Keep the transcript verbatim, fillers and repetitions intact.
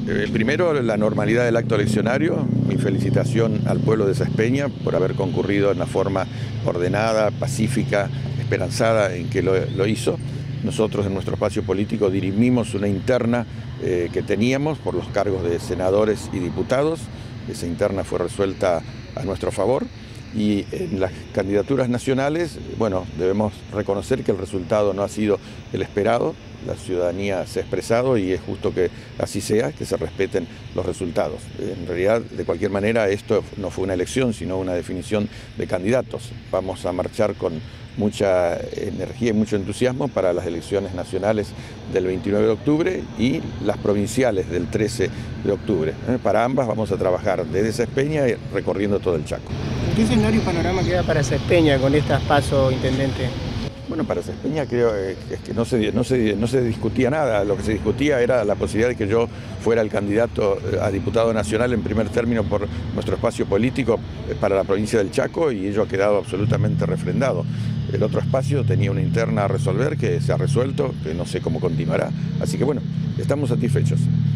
Eh, primero, la normalidad del acto eleccionario. Mi felicitación al pueblo de Saspeña por haber concurrido en la forma ordenada, pacífica, esperanzada en que lo, lo hizo. Nosotros en nuestro espacio político dirimimos una interna eh, que teníamos por los cargos de senadores y diputados. Esa interna fue resuelta a nuestro favor. Y en las candidaturas nacionales, bueno, debemos reconocer que el resultado no ha sido el esperado. La ciudadanía se ha expresado y es justo que así sea, que se respeten los resultados. En realidad, de cualquier manera, esto no fue una elección, sino una definición de candidatos. Vamos a marchar con mucha energía y mucho entusiasmo para las elecciones nacionales del veintinueve de octubre y las provinciales del trece de octubre. Para ambas vamos a trabajar desde Saspeña y recorriendo todo el Chaco. ¿Qué escenario y panorama queda para Saspeña con estas PASO, intendente? Bueno, para Saspeña creo que no se, no, se, no se discutía nada. Lo que se discutía era la posibilidad de que yo fuera el candidato a diputado nacional en primer término por nuestro espacio político para la provincia del Chaco, y ello ha quedado absolutamente refrendado. El otro espacio tenía una interna a resolver que se ha resuelto, que no sé cómo continuará. Así que bueno, estamos satisfechos.